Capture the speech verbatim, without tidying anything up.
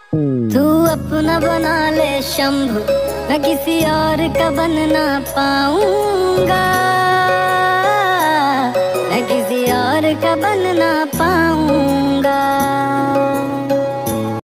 तू अपना बना ले शंभु, मैं किसी और का बन ना पाऊंगा, मैं किसी और का बन ना पाऊंगा।